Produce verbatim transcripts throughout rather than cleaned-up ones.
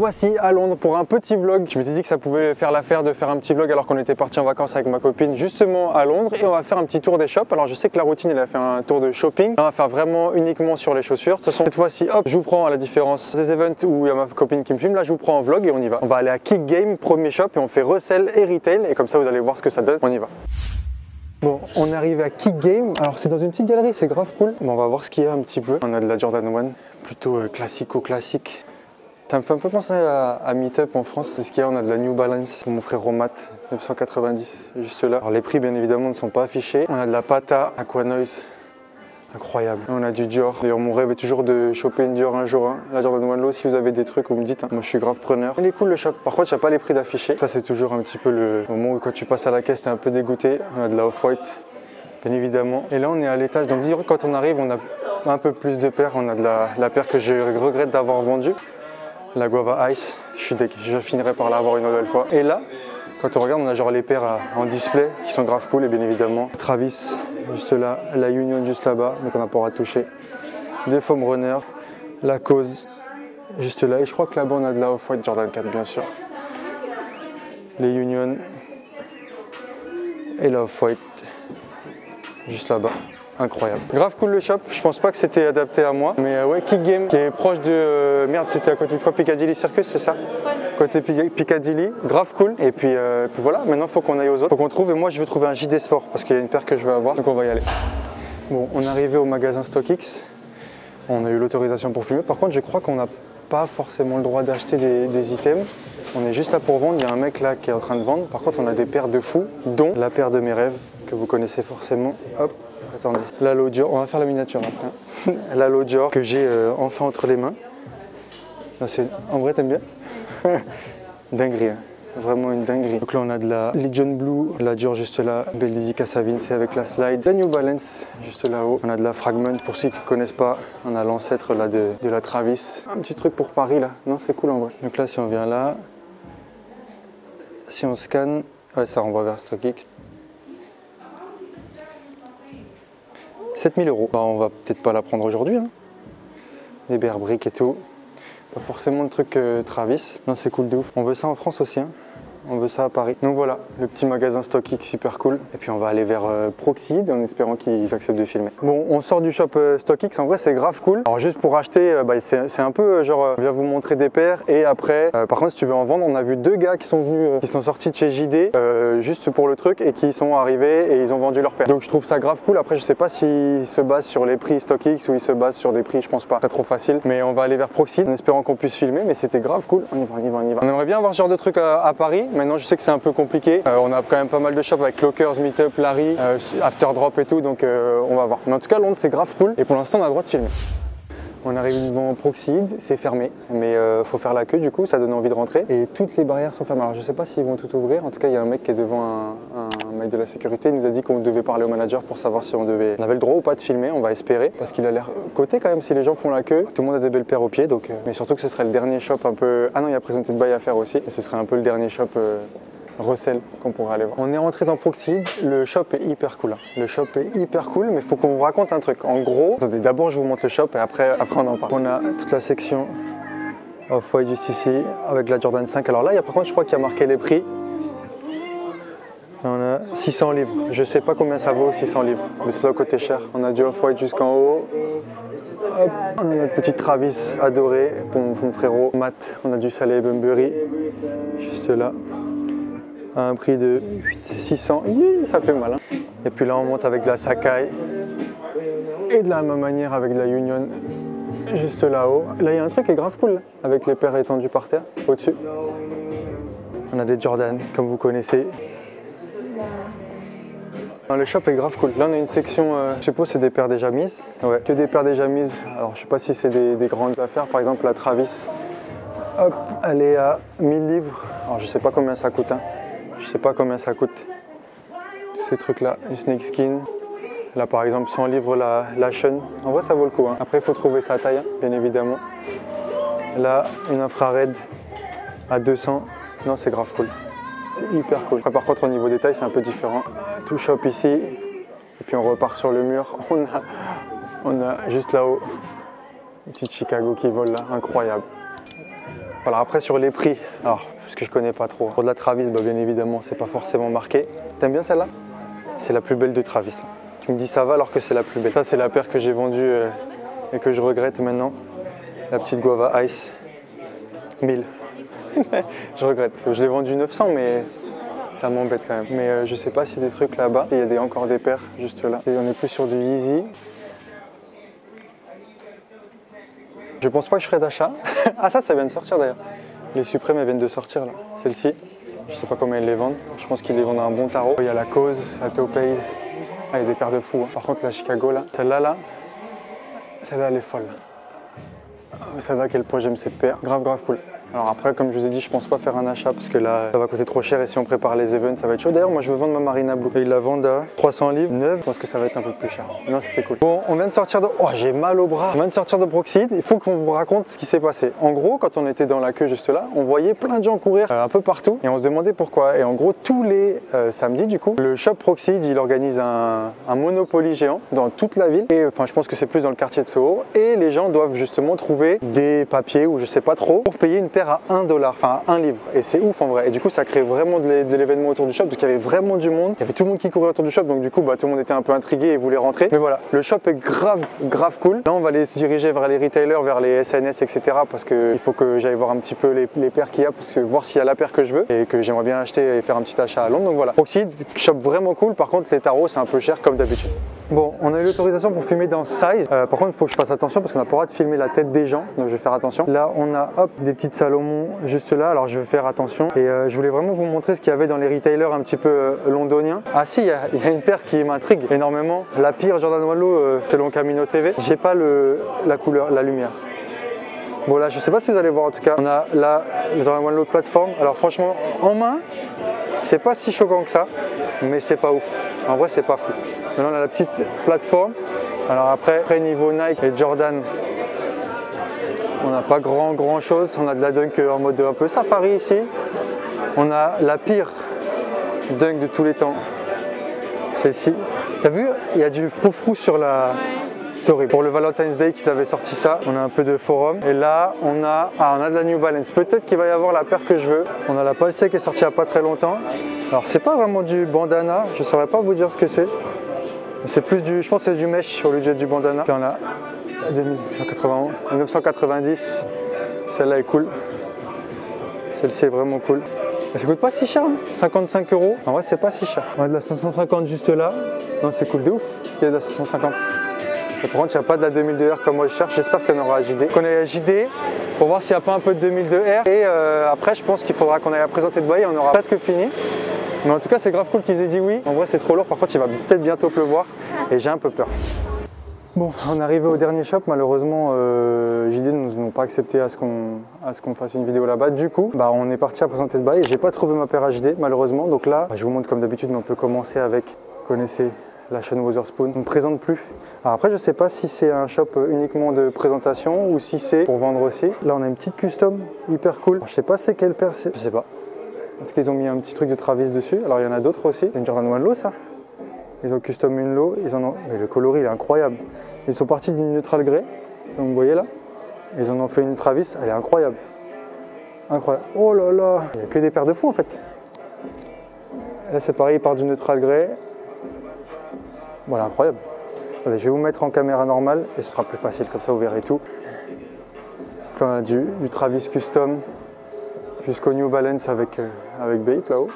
voici à Londres pour un petit vlog. Je m'étais dit que ça pouvait faire l'affaire de faire un petit vlog alors qu'on était parti en vacances avec ma copine justement à Londres, et on va faire un petit tour des shops. Alors je sais que la routine elle a fait un tour de shopping, on va faire vraiment uniquement sur les chaussures. De toute façon cette fois-ci hop, je vous prends à la différence des events où il y a ma copine qui me filme, là je vous prends en vlog et on y va. On va aller à Kick Game, premier shop, et on fait resell et retail, et comme ça vous allez voir ce que ça donne. On y va. Bon, on est arrivé à Kick Game. Alors c'est dans une petite galerie, c'est grave cool. Bon, on va voir ce qu'il y a un petit peu. On a de la Jordan un, plutôt euh, classico-classique. Ça me fait un peu penser à, à Meetup en France. Ce qu'il y a, on a de la New Balance pour mon frère Romat, neuf cent quatre-vingt-dix, juste là. Alors les prix bien évidemment ne sont pas affichés. On a de la Pata, Aquanoise, incroyable. On a du Dior. D'ailleurs mon rêve est toujours de choper une Dior un jour. Hein. La Jordan un Low, si vous avez des trucs, vous me dites. Hein. Moi je suis grave preneur. Il est cool le shop. Par contre, il n'y a pas les prix d'affichés. Ça c'est toujours un petit peu le moment où quand tu passes à la caisse, t'es un peu dégoûté. On a de la Off-White, bien évidemment. Et là on est à l'étage. Donc dire quand on arrive, on a un peu plus de paires. On a de la, la paire que je regrette d'avoir vendue. La Guava Ice, je suis deg, je finirai par la avoir une nouvelle fois. Et là, quand on regarde, on a genre les paires en display qui sont grave cool, et bien évidemment Travis, juste là, la Union juste là-bas, mais qu'on n'a pas à toucher. Des Foam Runner, la Cause, juste là, et je crois que là-bas on a de la Off-White Jordan quatre bien sûr. Les Union et la Off-White, juste là-bas. Incroyable. Grave cool le shop, je pense pas que c'était adapté à moi. Mais euh, ouais, Kick Game qui est proche de... Euh, merde, c'était à côté de quoi? Piccadilly Circus, c'est ça? Ouais. Côté Piccadilly, grave cool. Et puis, euh, puis voilà, maintenant il faut qu'on aille aux autres. Faut qu'on trouve, et moi je veux trouver un J D Sport parce qu'il y a une paire que je veux avoir. Donc on va y aller. Bon, on est arrivé au magasin StockX. On a eu l'autorisation pour filmer. Par contre, je crois qu'on n'a pas forcément le droit d'acheter des, des items. On est juste là pour vendre. Il y a un mec là qui est en train de vendre. Par contre, on a des paires de fous, dont la paire de mes rêves que vous connaissez forcément. Hop. Attendez, la Low Dior, on va faire la miniature après. La Low Dior que j'ai euh, enfin entre les mains. En vrai, t'aimes bien? Dinguerie, hein. Vraiment une dinguerie. Donc là, on a de la Legion Blue, la Dior juste là, belle dédicace à Savine, c'est avec la slide. La New Balance juste là-haut. On a de la Fragment pour ceux qui ne connaissent pas. On a l'ancêtre là de, de la Travis. Un petit truc pour Paris là. Non, c'est cool en vrai. Donc là, si on vient là, si on scanne, ouais, ça renvoie vers StockX. sept mille euros. Bah, on va peut-être pas la prendre aujourd'hui. Hein. Les Bear Brick et tout. Pas forcément le truc euh, Travis. Non, c'est cool de ouf. On veut ça en France aussi. Hein. On veut ça à Paris. Donc voilà, le petit magasin StockX hyper cool. Et puis on va aller vers euh, Proxide en espérant qu'ils acceptent de filmer. Bon, on sort du shop euh, StockX. En vrai, c'est grave cool. Alors juste pour acheter, euh, bah, c'est un peu euh, genre, euh, je viens vous montrer des paires et après, euh, par contre, si tu veux en vendre, on a vu deux gars qui sont venus, euh, qui sont sortis de chez J D euh, juste pour le truc et qui sont arrivés et ils ont vendu leurs paires. Donc je trouve ça grave cool. Après, je sais pas s'ils se basent sur les prix StockX ou ils se basent sur des prix, je pense pas. C'est trop facile. Mais on va aller vers Proxide en espérant qu'on puisse filmer. Mais c'était grave cool. On y va, on y va, on y va. On aimerait bien avoir ce genre de truc à, à Paris. Maintenant, je sais que c'est un peu compliqué. Euh, on a quand même pas mal de shops avec Clockers, Meetup, Larry, euh, After Drop et tout, donc euh, on va voir. Mais en tout cas, Londres, c'est grave cool et pour l'instant, on a le droit de filmer. On arrive devant Proxide, c'est fermé, mais euh, faut faire la queue du coup, ça donne envie de rentrer. Et toutes les barrières sont fermées. Alors je sais pas s'ils vont tout ouvrir. En tout cas, il y a un mec qui est devant un, un mec de la sécurité. Il nous a dit qu'on devait parler au manager pour savoir si on devait, on avait le droit ou pas de filmer. On va espérer parce qu'il a l'air coté quand même. Si les gens font la queue, tout le monde a des belles paires aux pieds. Donc, euh, mais surtout que ce serait le dernier shop un peu. Ah non, il y a Presented By à faire aussi. Et ce serait un peu le dernier shop. Euh... Recel qu'on pourrait aller voir. On est rentré dans Proxide, le shop est hyper cool. Hein. Le shop est hyper cool, mais il faut qu'on vous raconte un truc. En gros, attendez, d'abord je vous montre le shop et après, après on en parle. On a toute la section Off-White juste ici avec la Jordan cinq. Alors là, il y a par contre, je crois qu'il y a marqué les prix. On a six cents livres. Je sais pas combien ça vaut six cents livres, mais c'est là côté cher. On a du Off-White jusqu'en haut. Hop. On a notre petite Travis adorée pour mon, mon frérot Matt. On a du Saleh Bunbury juste là. À un prix de six cents, ça fait mal. Hein. Et puis là on monte avec de la Sacai et de la même manière avec de la Union juste là-haut. Là il y a un truc qui est grave cool avec les paires étendues par terre au-dessus. On a des Jordan comme vous connaissez. Le shop est grave cool. Là on a une section, euh, je suppose c'est des paires déjà mises. Ouais, que des paires déjà mises. Alors je sais pas si c'est des, des grandes affaires. Par exemple la Travis, hop, elle est à mille livres. Alors je sais pas combien ça coûte. Hein. Je sais pas combien ça coûte, tous ces trucs là, du snakeskin. Là par exemple cent livres la, la Shun, en vrai ça vaut le coup. Hein. Après il faut trouver sa taille, hein, bien évidemment. Là une infrared à deux cents, non c'est grave cool, c'est hyper cool. Après, par contre au niveau des tailles c'est un peu différent. Tout shop ici, et puis on repart sur le mur, on a, on a juste là-haut, une petite Chicago qui vole là, incroyable. Voilà, après sur les prix, alors parce que je connais pas trop. Pour de la Travis, bah, bien évidemment, c'est pas forcément marqué. T'aimes bien celle-là? C'est la plus belle de Travis. Tu me dis ça va alors que c'est la plus belle. Ça, c'est la paire que j'ai vendue euh, et que je regrette maintenant. La petite Guava Ice. mille. Je regrette. Je l'ai vendue neuf cents, mais ça m'embête quand même. Mais euh, je sais pas s'il y a des trucs là-bas. Il y a des, encore des paires juste là. Et on est plus sur du Yeezy. Je pense pas que je ferai d'achat. Ah ça, ça vient de sortir d'ailleurs. Les Suprêmes, elles viennent de sortir là. Celle-ci, je sais pas comment ils les vendent. Je pense qu'ils les vendent à un bon tarot. Il y a la Cause, la Topaz. Ah, il y a des paires de fous. Hein. Par contre, la Chicago là, celle-là là, celle-là elle est folle. Vous savez à quel point j'aime cette paire. Grave, grave cool. Alors après, comme je vous ai dit, je pense pas faire un achat parce que là, ça va coûter trop cher et si on prépare les events, ça va être chaud. D'ailleurs, moi, je veux vendre ma Marina Blue. Et ils la vendent à trois cents livres, neuve. Je pense que ça va être un peu plus cher. Non, c'était cool. Bon, on vient de sortir de... Oh, j'ai mal au bras. On vient de sortir de Proxide. Il faut qu'on vous raconte ce qui s'est passé. En gros, quand on était dans la queue juste là, on voyait plein de gens courir euh, un peu partout et on se demandait pourquoi. Et en gros, tous les euh, samedis, du coup, le shop Proxide, il organise un, un Monopoly géant dans toute la ville. Et enfin, je pense que c'est plus dans le quartier de Soho. Et les gens doivent justement trouver des papiers ou je sais pas trop pour payer une paire à un dollar. Enfin, un livre. Et c'est ouf en vrai. Et du coup, ça crée vraiment de l'événement autour du shop. Donc, il y avait vraiment du monde. Il y avait tout le monde qui courait autour du shop. Donc, du coup, bah, tout le monde était un peu intrigué et voulait rentrer. Mais voilà, le shop est grave, grave cool. Là, on va aller se diriger vers les retailers, vers les S N S, et cetera. Parce qu'il faut que j'aille voir un petit peu les, les paires qu'il y a. Parce que voir s'il y a la paire que je veux et que j'aimerais bien acheter et faire un petit achat à Londres. Donc, voilà. Proxide, shop vraiment cool. Par contre, les tarots, c'est un peu cher comme d'habitude. Bon, on a eu l'autorisation pour filmer dans Size. Euh, par contre, il faut que je fasse attention parce qu'on n'a pas le droit de filmer la tête des gens. Donc, je vais faire attention. Là, on a hop, des petites Salomon juste là. Alors, je vais faire attention. Et euh, je voulais vraiment vous montrer ce qu'il y avait dans les retailers un petit peu euh, londoniens. Ah si, il y, y a une paire qui m'intrigue énormément. La pire Jordan un Low euh, selon Camino T V. J'ai pas le, la couleur, la lumière. Bon là, je sais pas si vous allez voir en tout cas. On a là le Jordan un Low plateforme. Alors franchement, en main, c'est pas si choquant que ça, mais c'est pas ouf. En vrai, c'est pas fou. Maintenant, on a la petite plateforme. Alors après, après niveau Nike et Jordan, on n'a pas grand grand chose. On a de la dunk en mode un peu safari ici. On a la pire dunk de tous les temps. Celle-ci. T'as vu, il y a du froufrou sur la... C'est horrible. Pour le Valentine's Day qu'ils avaient sorti ça, on a un peu de forum. Et là, on a, ah, on a de la New Balance. Peut-être qu'il va y avoir la paire que je veux. On a la Palsé qui est sortie il n'y a pas très longtemps. Alors, c'est pas vraiment du bandana. Je ne saurais pas vous dire ce que c'est. C'est plus du, je pense que c'est du mesh au lieu du bandana. Puis on a neuf cent quatre-vingt-dix. Celle-là est cool. Celle-ci est vraiment cool. Et ça coûte pas si cher, hein. cinquante-cinq euros. En vrai, c'est pas si cher. On a de la cinq cent cinquante juste là. Non, c'est cool de ouf. Il y a de la cinq cent cinquante. Et par contre, il n'y a pas de la deux mille deux R comme moi je cherche. J'espère qu'il y en aura à J D. Qu'on aille à J D pour voir s'il n'y a pas un peu de deux mille deux R. Et euh, après, je pense qu'il faudra qu'on aille à présenter de bail. On aura presque fini. Mais en tout cas, c'est grave cool qu'ils aient dit oui. En vrai, c'est trop lourd. Par contre, il va peut-être bientôt pleuvoir. Et j'ai un peu peur. Bon, on est arrivé au dernier shop. Malheureusement, euh, J D ne nous ont pas accepté à ce qu'on qu'on fasse une vidéo là-bas. Du coup, bah, on est parti à présenter de bail. Et j'ai pas trouvé ma paire H D, malheureusement. Donc là, bah, je vous montre comme d'habitude, mais on peut commencer avec, vous connaissez, la Sean Wotherspoon. On ne présente plus. Alors après, je sais pas si c'est un shop uniquement de présentation ou si c'est pour vendre aussi. Là, on a une petite custom hyper cool. Alors, je sais pas c'est quelle paire c'est. Je sais pas. Parce qu'ils ont mis un petit truc de Travis dessus. Alors, il y en a d'autres aussi. C'est une Jordan un Low, ça. Ils ont custom une low, ils en ont... Mais le coloris il est incroyable. Ils sont partis d'une neutral grey, donc vous voyez là. Ils en ont fait une Travis, elle est incroyable. Incroyable. Oh là là, il n'y a que des paires de fous en fait. Là c'est pareil, ils partent du neutral grey. Voilà, incroyable. Allez, je vais vous mettre en caméra normale et ce sera plus facile, comme ça vous verrez tout. Donc là, on a du, du Travis custom jusqu'au New Balance avec, euh, avec Bape là-haut.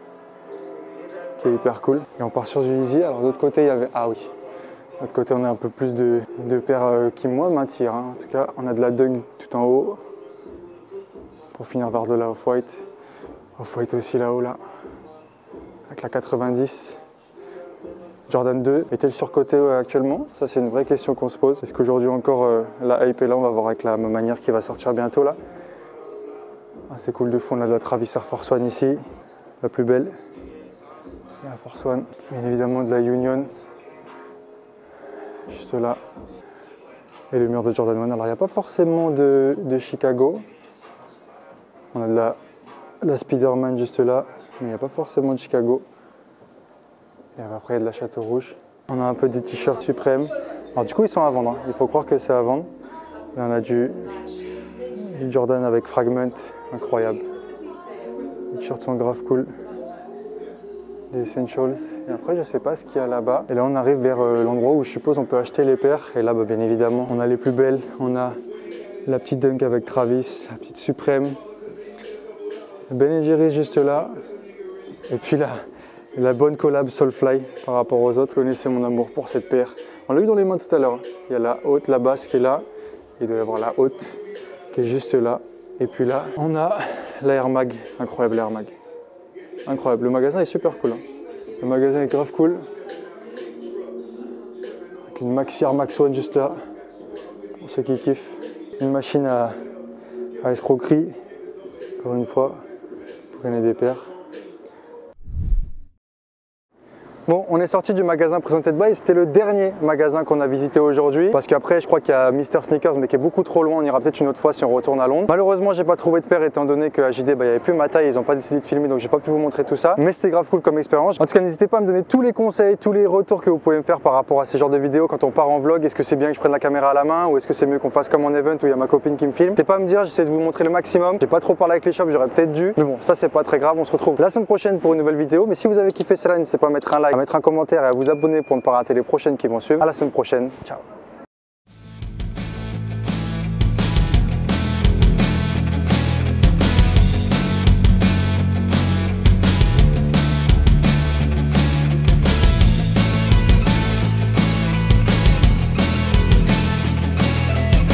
Hyper cool. Et on part sur du Yeezy. Alors de l'autre côté il y avait... Ah oui. De l'autre côté on a un peu plus de, de paires euh, qui moi m'attirent. Hein. En tout cas on a de la Dunk tout en haut. Pour finir vers de la Off-White. Off-White aussi là-haut là. Avec la quatre-vingt-dix. Jordan deux. Est-elle surcotée euh, actuellement? Ça c'est une vraie question qu'on se pose. Est-ce qu'aujourd'hui encore euh, la hype est là? On va voir avec la même manière qui va sortir bientôt là. Ah, c'est cool de fond. On a de la Travis Air Force One ici. La plus belle. La Force One, bien évidemment de la Union, juste là, et le mur de Jordan un. Alors il n'y a pas forcément de, de Chicago, on a de la, de la Spider-Man juste là, mais il n'y a pas forcément de Chicago. Et après il y a de la Château Rouge. On a un peu des t-shirts Suprême. Alors du coup ils sont à vendre, hein. Il faut croire que c'est à vendre. Là on a du, Du Jordan avec Fragment, incroyable. Les t-shirts sont grave cool. Des Essentials. Et après, je sais pas ce qu'il y a là-bas. Et là, on arrive vers euh, l'endroit où je suppose on peut acheter les paires. Et là, bah, bien évidemment, on a les plus belles. On a la petite Dunk avec Travis, la petite Supreme. Ben and Jerry's juste là. Et puis là, la bonne collab Soulfly par rapport aux autres. Vous connaissez mon amour pour cette paire. On l'a eu dans les mains tout à l'heure. Il y a la haute, la basse qui est là. Il doit y avoir la haute qui est juste là. Et puis là, on a la Air Mag. Incroyable Air Mag. Incroyable. Le magasin est super cool. Hein. Le magasin est grave cool. Avec une Maxi Air Max One juste là. Pour ceux qui kiffent. Une machine à, à escroquerie. Encore une fois. Pour gagner des paires. Bon, on est sorti du magasin Presented By, c'était le dernier magasin qu'on a visité aujourd'hui parce qu'après je crois qu'il y a Mister Sneakers mais qui est beaucoup trop loin, on ira peut-être une autre fois si on retourne à Londres. Malheureusement j'ai pas trouvé de paire étant donné qu'à J D bah, il n'y avait plus ma taille, ils ont pas décidé de filmer donc j'ai pas pu vous montrer tout ça, mais c'était grave cool comme expérience. En tout cas n'hésitez pas à me donner tous les conseils, tous les retours que vous pouvez me faire par rapport à ces genres de vidéos quand on part en vlog. Est-ce que c'est bien que je prenne la caméra à la main ou est-ce que c'est mieux qu'on fasse comme en event où il y a ma copine qui me filme? N'hésitez pas à me dire, j'essaie de vous montrer le maximum. J'ai pas trop parlé avec les shops, j'aurais peut-être dû, mais bon ça c'est pas très grave, on se retrouve la semaine prochaine pour une nouvelle vidéo. Mais si vous avez kiffé celle-là, n'hésitez pas à mettre un like, à mettre un commentaire et à vous abonner pour ne pas rater les prochaines qui vont suivre. À la semaine prochaine, ciao.